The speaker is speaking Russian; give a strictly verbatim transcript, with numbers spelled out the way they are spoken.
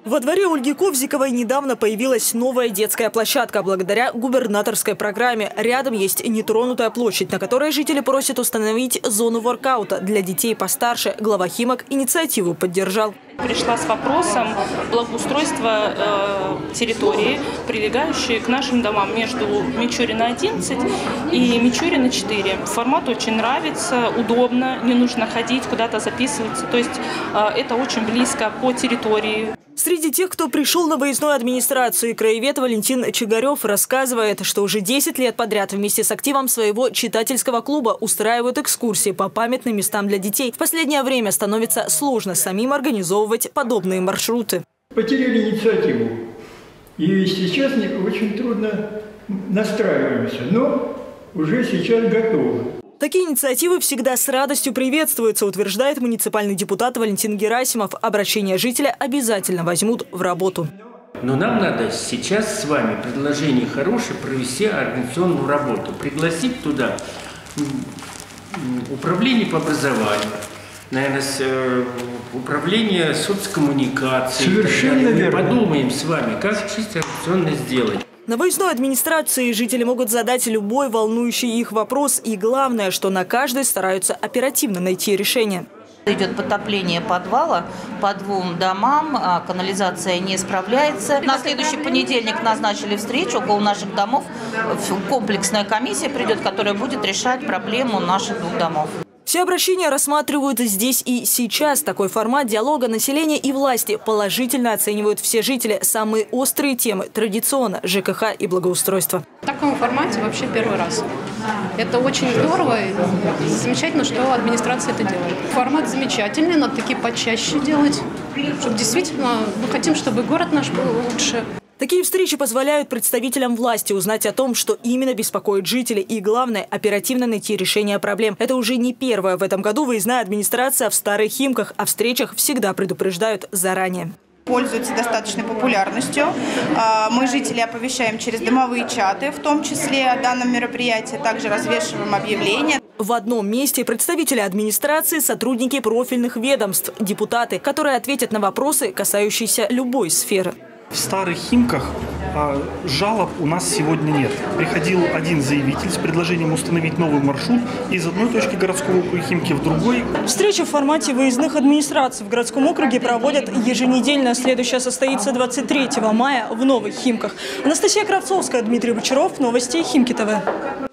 Во дворе Ольги Ковзиковой недавно появилась новая детская площадка благодаря губернаторской программе. Рядом есть нетронутая площадь, на которой жители просят установить зону воркаута для детей постарше. Глава Химок инициативу поддержал. Пришла с вопросом благоустройства э, территории, прилегающей к нашим домам между Мичурина одиннадцать и Мичурина четыре. Формат очень нравится, удобно, не нужно ходить, куда-то записываться. То есть э, это очень близко по территории. Среди тех, кто пришел на выездную администрацию, краевед Валентин Чигарев рассказывает, что уже десять лет подряд вместе с активом своего читательского клуба устраивают экскурсии по памятным местам для детей. В последнее время становится сложно самим организовывать подобные маршруты. Потеряли инициативу. И сейчас очень трудно настраиваемся, но уже сейчас готовы. Такие инициативы всегда с радостью приветствуются, утверждает муниципальный депутат Валентин Герасимов. Обращения жителя обязательно возьмут в работу. Но нам надо сейчас с вами предложение хорошее провести организационную работу. Пригласить туда управление по образованию, наверное, управление соцкоммуникацией. Совершенно верно. Подумаем с вами, как чисто организационно сделать. На выездной администрации жители могут задать любой волнующий их вопрос. И главное, что на каждой стараются оперативно найти решение. Идет потопление подвала по двум домам, канализация не справляется. На следующий понедельник назначили встречу около наших домов. Комплексная комиссия придет, которая будет решать проблему наших двух домов. Все обращения рассматривают здесь и сейчас. Такой формат диалога населения и власти положительно оценивают все жители. Самые острые темы традиционно – ЖКХ и благоустройство. В таком формате вообще первый раз. Это очень здорово и замечательно, что администрация это делает. Формат замечательный, надо такие почаще делать, чтобы действительно мы хотим, чтобы город наш был лучше. Такие встречи позволяют представителям власти узнать о том, что именно беспокоит жителей. И главное – оперативно найти решение проблем. Это уже не первая в этом году выездная администрация в Старых Химках. О встречах всегда предупреждают заранее. Пользуется достаточной популярностью. Мы жители оповещаем через домовые чаты, в том числе о данном мероприятии. Также развешиваем объявления. В одном месте представители администрации, сотрудники профильных ведомств, депутаты, которые ответят на вопросы, касающиеся любой сферы. В Старых Химках а, жалоб у нас сегодня нет. Приходил один заявитель с предложением установить новый маршрут из одной точки городского округа Химки в другой. Встречи в формате выездных администраций в городском округе проводят еженедельно. Следующая состоится двадцать третьего мая в Новых Химках. Анастасия Кравцовская, Дмитрий Бочаров. Новости Химки ТВ.